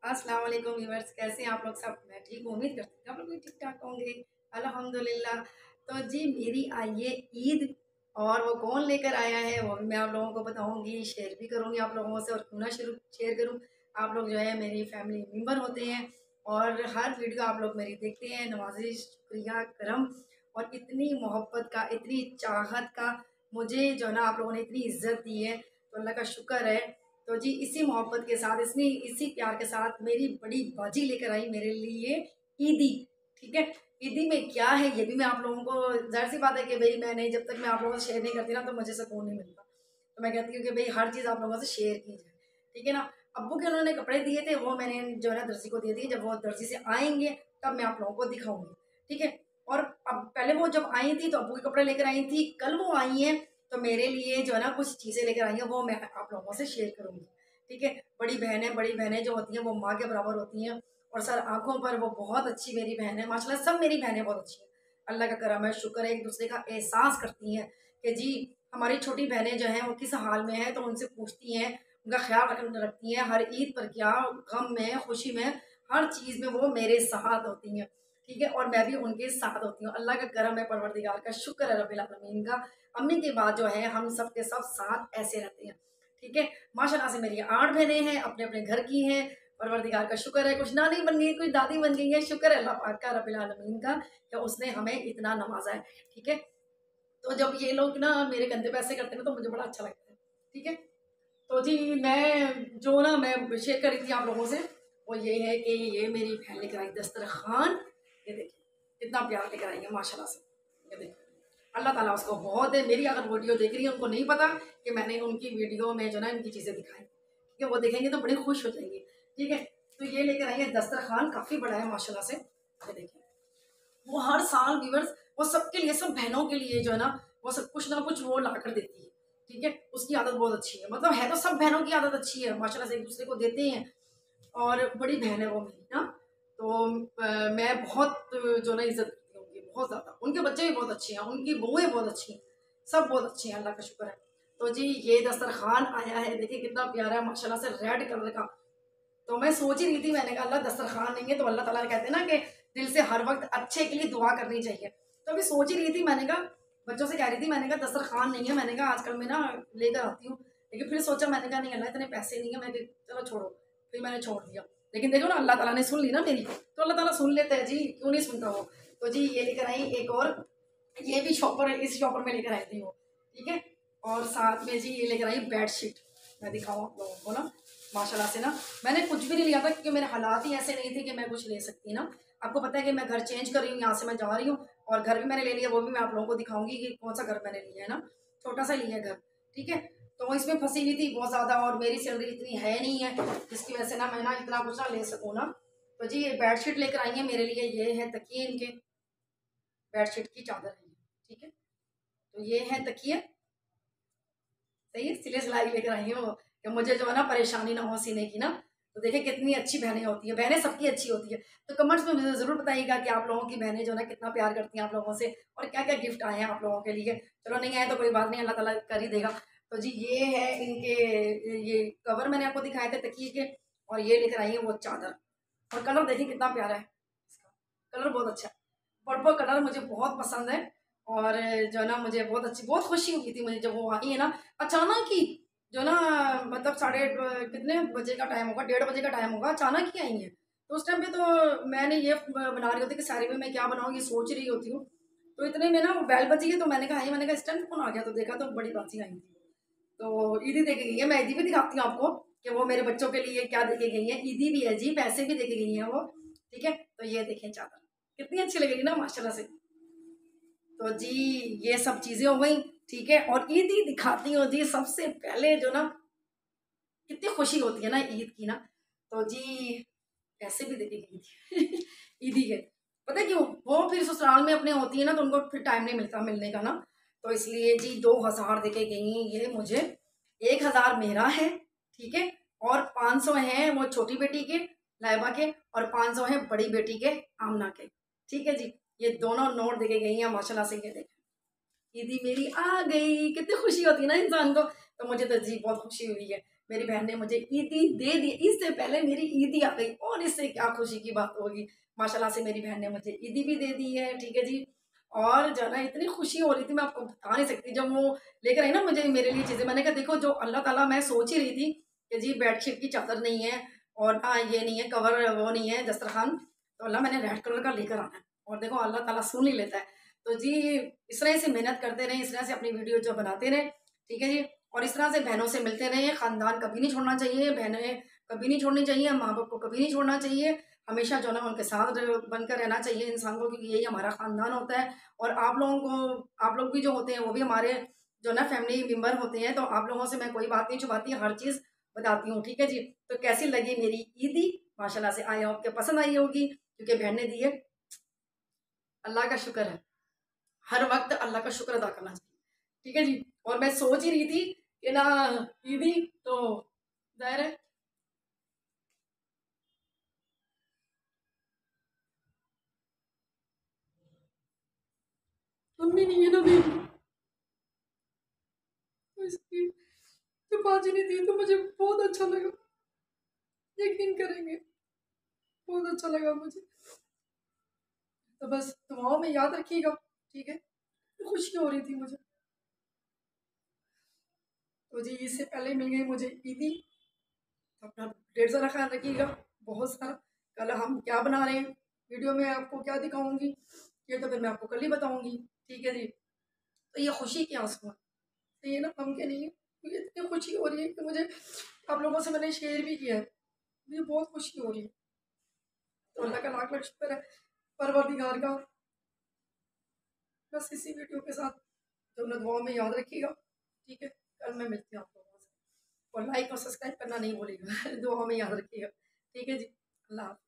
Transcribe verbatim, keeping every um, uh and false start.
अस्सलाम वालेकुम व्यूअर्स, कैसे हैं आप लोग सब। मैं ठीक हूँ, उम्मीद करती हूँ आप लोग भी ठीक ठाक होंगे। अल्हम्दुलिल्लाह। तो जी मेरी आई है ईद, और वो कौन लेकर आया है वो भी मैं आप लोगों को बताऊंगी, शेयर भी करूंगी आप लोगों से। और क्यों ना शुरू शेयर करूँ, आप लोग जो है मेरी फैमिली मेम्बर होते हैं और हर वीडियो आप लोग मेरी देखते हैं। नवाजी, शुक्रिया, करम। और इतनी मोहब्बत का, इतनी चाहत का मुझे जो है ना आप लोगों ने इतनी इज्जत दी है, तो अल्लाह का शुक्र है। तो जी इसी मोहब्बत के साथ, इसी इसी प्यार के साथ मेरी बड़ी बाजी लेकर आई मेरे लिए ईदी। ठीक है, ईदी में क्या है ये भी मैं आप लोगों को, जाहिर सी बात है कि भाई मैंने जब तक मैं आप लोगों से शेयर नहीं करती ना तो मुझे सुकून नहीं मिलता। तो मैं कहती हूँ कि भाई हर चीज़ आप लोगों से शेयर की जाए। ठीक है ना। अब्बू के उन्होंने कपड़े दिए थे, वो मैंने जो है ना दर्जी को दिए दिए। जब वो दर्जी से आएंगे तब मैं आप लोगों को दिखाऊंगी। ठीक है। और अब पहले वो जब आई थी तो अब्बू के कपड़े लेकर आई थी, कल वो आई हैं तो मेरे लिए जो है ना कुछ चीज़ें लेकर आई हैं, वो मैं आप लोगों से शेयर करूंगी। ठीक है। बड़ी बहनें बड़ी बहनें जो होती हैं वो माँ के बराबर होती हैं, और सर आंखों पर वो बहुत अच्छी मेरी बहन है माशाल्लाह। सब मेरी बहनें बहुत अच्छी हैं, अल्लाह का करम है, शुक्र है। एक दूसरे का एहसास करती हैं कि जी हमारी छोटी बहनें जो हैं वो किस हाल में हैं, तो उनसे पूछती हैं, उनका ख्याल रख रखती हैं। हर ईद पर क्या, गम में, खुशी में, हर चीज़ में वो मेरे साथ होती हैं। ठीक है। और मैं भी उनके साथ होती हूँ। अल्लाह का करम है, परवरदिगार का शुक्र है, रब्बिल आलमीन का। अम्मी के बाद जो है हम सब के सब साथ ऐसे रहते हैं। ठीक है। माशाल्लाह से मेरी आठ बहनें हैं, अपने अपने घर की हैं। परवरदिगार का शुक्र है, कुछ नानी बन गई, कुछ दादी बन गई है। शुक्र है अल्लाह पाक का, रब्बिल आलमीन का, कि उसने हमें इतना नवाजा है। ठीक है। तो जब ये लोग ना मेरे कंधे पे ऐसे करते हैं ना तो मुझे बड़ा अच्छा लगता है। ठीक है। तो जी मैं जो ना मैं शेयर कर रही थी आप लोगों से, वो ये है कि ये मेरी बहन लेकर आई दस्तरखान। ये देखिए कितना प्यार लेकर आई है माशाल्लाह से। ये देखिए अल्लाह ताला उसको बहुत है। मेरी अगर वीडियो देख रही है, उनको नहीं पता कि मैंने उनकी वीडियो में जो ना इनकी चीज़ें दिखाई। ठीक है। वो देखेंगे तो बड़े खुश हो जाएंगे। ठीक है। तो ये लेकर आई है दस्तरखान, काफ़ी बड़ा है माशाल्लाह से। ये देखिए वो हर साल व्यूअर्स, वो सबके लिए, सब बहनों के लिए जो है ना वो सब कुछ ना कुछ वो ला कर देती है। ठीक है। उसकी आदत बहुत अच्छी है, मतलब है तो सब बहनों की आदत अच्छी है माशाल्लाह से, एक दूसरे को देते हैं। और बड़ी बहन है वो मेरी ना। तो अ, मैं बहुत जो ना इज्जत करती हूँ उनकी, बहुत ज़्यादा। उनके बच्चे भी बहुत अच्छे हैं, उनकी बहुएं बहुत अच्छी हैं, सब बहुत अच्छी हैं, अल्लाह का शुक्र है। तो जी ये दस्तरखान आया है, देखिए कितना प्यारा है माशाल्लाह से, रेड कलर का। तो मैं सोच ही रही थी, मैंने कहा अल्लाह दस्तरखान नहीं है तो अल्लाह ताला कहते हैं ना कि दिल से हर वक्त अच्छे के लिए दुआ करनी चाहिए। तो अभी सोच ही रही थी, मैंने कहा बच्चों से कह रही थी, मैंने कहा दस्तरखान नहीं है, मैंने कहा आजकल मैं ना लेकर आती हूँ। लेकिन फिर सोचा, मैंने कहा नहीं अल्लाह इतने पैसे नहीं है, मैंने चलो छोड़ो, फिर मैंने छोड़ दिया। लेकिन देखो ना अल्लाह ताला ने सुन ली ना मेरी, तो अल्लाह ताला सुन लेते हैं जी, क्यों नहीं सुनता वो। तो जी ये लेकर आई एक और, ये भी शॉपर, इस शॉपर में लेकर आई थी वो। ठीक है। और साथ में जी ये लेकर आई बेड शीट, मैं दिखाऊँ आप लोगों को ना माशाल्लाह से ना। मैंने कुछ भी नहीं लिया था क्योंकि मेरे हालात ही ऐसे नहीं थे कि मैं कुछ ले सकती ना। आपको पता है कि मैं घर चेंज कर रही हूँ, यहाँ से मैं जा रही हूँ, और घर भी मैंने ले लिया, वो भी मैं आप लोगों को दिखाऊंगी कि कौन सा घर मैंने लिया है ना। छोटा सा लिया है घर। ठीक है। तो इसमें फंसी हुई थी बहुत ज़्यादा, और मेरी सैलरी इतनी है नहीं है जिसकी वजह से ना मैं ना इतना कुछ ना ले सकूँ ना। तो जी ये बेडशीट लेकर आई है मेरे लिए, ये है तकिए इनके, बेडशीट की चादर है ये। ठीक है। तो ये है तकिए, सही है, सिले सिलाई लेकर आई हूँ कि मुझे जो है ना परेशानी ना हो सीने की ना। तो देखिए कितनी अच्छी बहनें होती हैं, बहनें सबकी अच्छी होती है। तो कमेंट्स में मुझे ज़रूर बताइएगा कि आप लोगों की बहनें जो है ना कितना प्यार करती हैं आप लोगों से, और क्या क्या गिफ्ट आए हैं आप लोगों के लिए। चलो नहीं आए तो कोई बात नहीं, अल्लाह ताला कर ही देगा। तो जी ये है इनके, ये कवर मैंने आपको दिखाए थे तकिए के, और ये लेकर आई है वो चादर। और कलर देखिए कितना प्यारा है इसका, कलर बहुत अच्छा है, पर्पल कलर मुझे बहुत पसंद है। और जो है ना मुझे बहुत अच्छी, बहुत खुशी हुई थी मुझे जब वो आई है ना अचानक ही। जो ना मतलब साढ़े अ, कितने बजे का टाइम होगा, डेढ़ बजे का टाइम होगा, अचानक ही आई है। तो उस टाइम पे तो मैंने ये ब- बना रही होती कि सारी में मैं क्या बनाऊंगी सोच रही होती हूँ। तो इतने में ना वो बैल बजी है, तो मैंने कहा आई, मैंने कहा इस टाइम कौन आ गया, तो देखा तो बड़ी बाजी आई थी। तो ईदी दे के गई है, मैं ईदी भी दिखाती हूँ आपको कि वो मेरे बच्चों के लिए क्या दे के गई है। ईदी भी है जी, पैसे भी दे के गई है वो। ठीक है। तो ये देखें चादर कितनी अच्छी लगेगी ना माशाल्लाह से। तो जी ये सब चीजें हो गई। ठीक है। और ईद ही दिखाती हूँ जी, सबसे पहले जो ना कितनी खुशी होती है ना ईद की ना। तो जी पैसे भी देके गई थी ईदी के। पता है क्यों, वो फिर ससुराल में अपने होती है ना तो उनको फिर टाइम नहीं मिलता मिलने का ना। तो इसलिए जी दो हजार देके गई ये मुझे। एक हजार मेरा है। ठीक है। और पाँच सौ है वो छोटी बेटी के, लाइबा के, और पाँच सौ है बड़ी बेटी के, आमना के। ठीक है जी। ये दोनों नोट देके गई हैं माशाल्लाह से। ये देख ईदी मेरी आ गई, कितनी खुशी होती है ना इंसान को। तो मुझे तो जी बहुत खुशी हुई है। मेरी बहन ने मुझे ईदी दे दी, इससे पहले मेरी ईदी आ गई, और इससे क्या खुशी की बात होगी। माशाल्लाह से मेरी बहन ने मुझे ईदी भी दे दी है, ठीक है जी। और जो है ना इतनी खुशी हो रही थी, मैं आपको बता नहीं सकती। जब वो लेकर आई ना मुझे मेरे लिए चीज़ें, मैंने कहा देखो जो अल्लाह ताला, मैं सोच ही रही थी कि जी बेडशीट की चादर नहीं है और ना ये नहीं है कवर, वो नहीं है दस्तरखान, तो अल्लाह मैंने रेड कलर का लेकर आना है, और देखो अल्लाह ताला सुन ही लेता है। तो जी इस तरह से मेहनत करते रहें, इस तरह से अपनी वीडियो जो बनाते रहें, ठीक है जी। और इस तरह से बहनों से मिलते रहें, ख़ानदान कभी नहीं छोड़ना चाहिए, बहनें कभी नहीं छोड़नी चाहिए, माँ बाप को कभी नहीं छोड़ना चाहिए, हमेशा जो है ना उनके साथ र बनकर रहना चाहिए इंसान को, क्योंकि यही हमारा ख़ानदान होता है। और आप लोगों को, आप लोग भी जो होते हैं वो भी हमारे जो ना फैमिली मेंबर होते हैं, तो आप लोगों से मैं कोई बात नहीं छुपाती, हर चीज़ बताती हूँ, ठीक है जी। तो कैसी लगी मेरी ईदी? माशाल्लाह से आई होप कि पसंद आई होगी, क्योंकि बहन ने दी है, अल्लाह का शुक्र है। हर वक़्त अल्लाह का शुक्र अदा करना चाहिए, ठीक है जी। और मैं सोच ही रही थी कि ना ईदी, तो ज़ाहिर है मम्मी नहीं है ना मेरी, तो इसलिए जब बाजी ने दी तो मुझे बहुत अच्छा लगा, यकीन करेंगे, बहुत अच्छा लगा मुझे। तो बस दुआओं में याद रखिएगा, ठीक है। खुशी हो रही थी मुझे, तो जी इससे पहले मिल गई मुझे ईदी। तो अपना ढेर सारा ख्याल रखिएगा, बहुत सारा। कल हम क्या बना रहे हैं, वीडियो में आपको क्या दिखाऊंगी, ये तो फिर मैं आपको कल ही बताऊंगी, ठीक है जी। तो ये खुशी के आंसू हैं, तो ये ना गम के नहीं है, मुझे इतनी खुशी हो रही है कि मुझे आप लोगों से मैंने शेयर भी किया है, मुझे बहुत खुशी हो रही है। तो अल्लाह का लाख लाख शुक्र है, परवरदिगार का। बस इसी वीडियो के साथ जो अपना दुआ में याद रखिएगा, ठीक है। कल मैं मिलती हूँ आप लोगों से, और लाइक और सब्सक्राइब करना नहीं भूलिएगा दुआ में याद रखिएगा, ठीक है जी। अल्लाह हाफ़िज़।